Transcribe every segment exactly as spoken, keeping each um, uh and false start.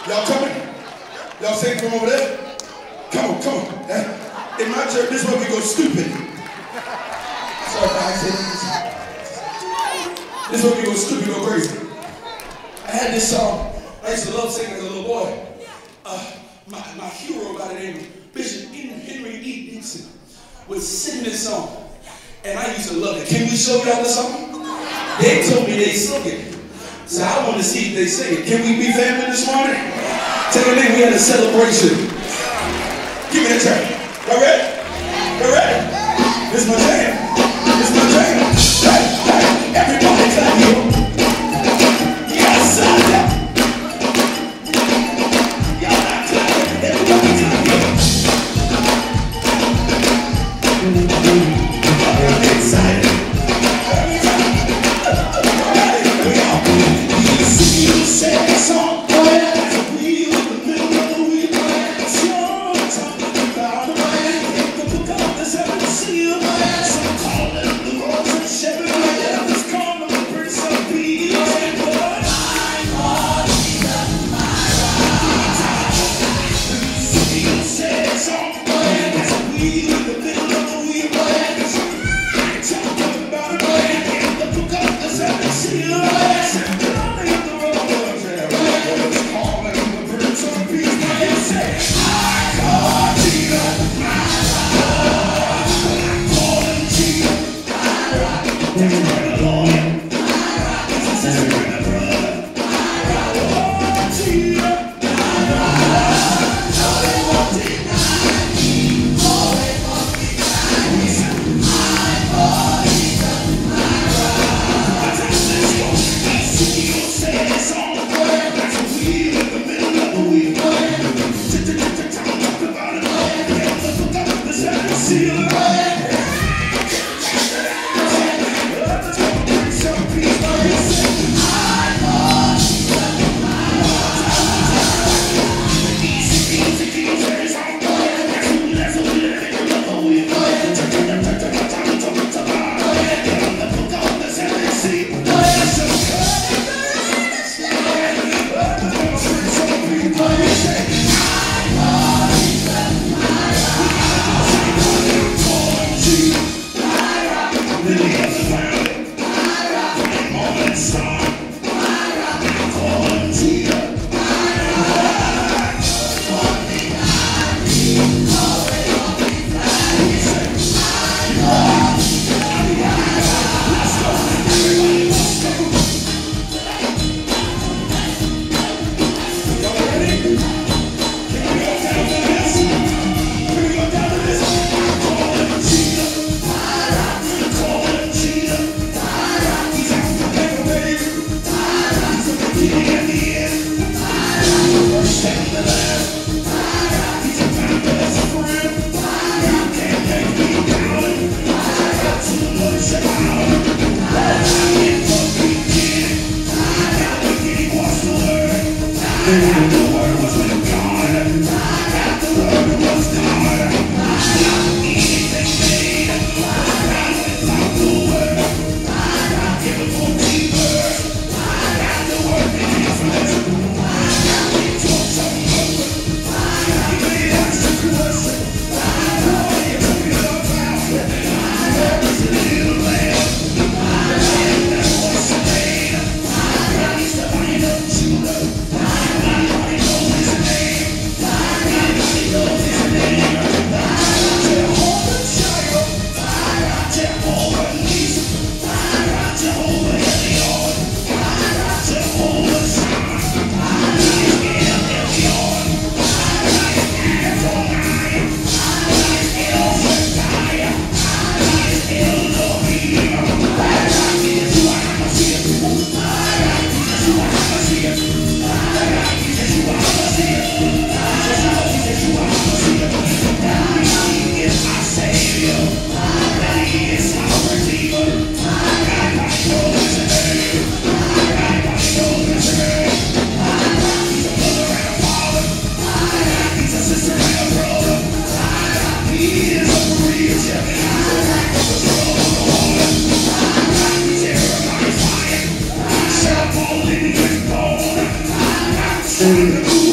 Y'all coming? Y'all sing from over there? Come on, come on. In my church, this is where we go stupid. Sorry, I said this is where we go stupid, go crazy. I had this song. I used to love singing as a little boy. Uh, my, my hero by the name of Bishop Henry E. Dixon would sing this song. And I used to love it. Can we show y'all the song? They told me they sung it. So I want to see if they sing it. Can we be family this morning? Tell them we had a celebration. Give me the turn. Y'all ready? Y'all ready? This is my jam. This is my jam. Hey, hey, everybody clap here. Yes, sir. Y'all not clapping. Everybody clap here. I'm excited. You said that song.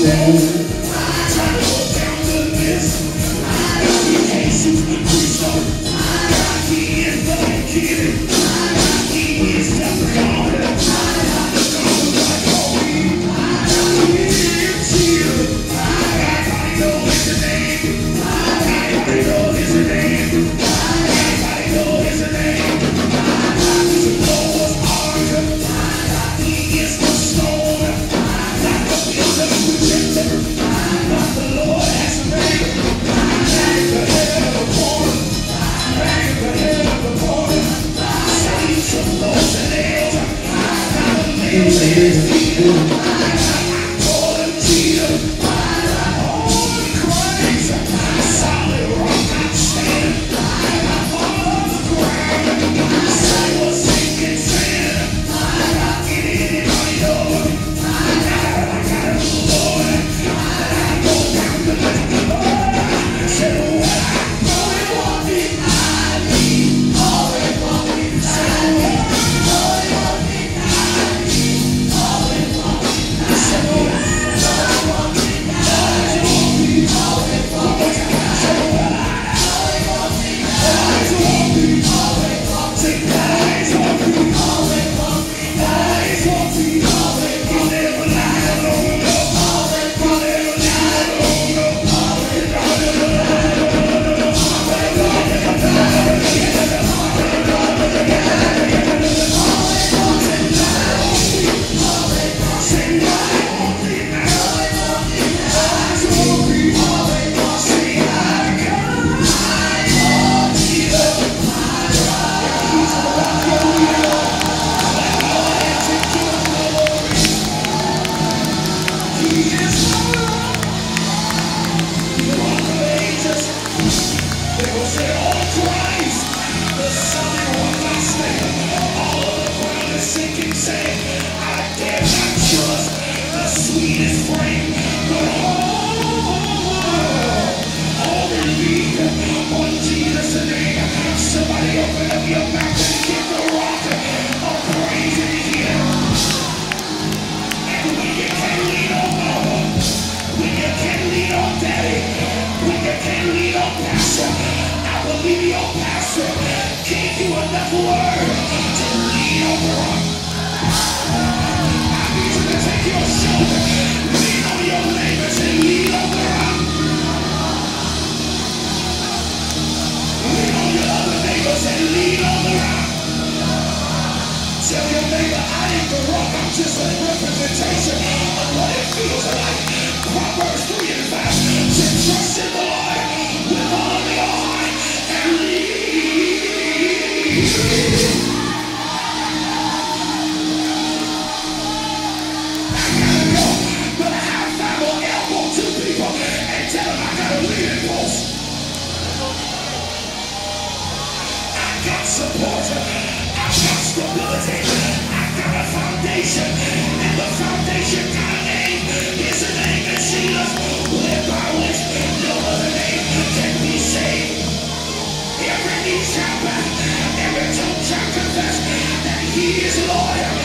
Just a representation of what it feels like. Proverbs three and five said, trust in the Lord with all of your heart and lean. I gotta go, but I have time or elbow two people and tell them I got a leading post. I got support. I got stability.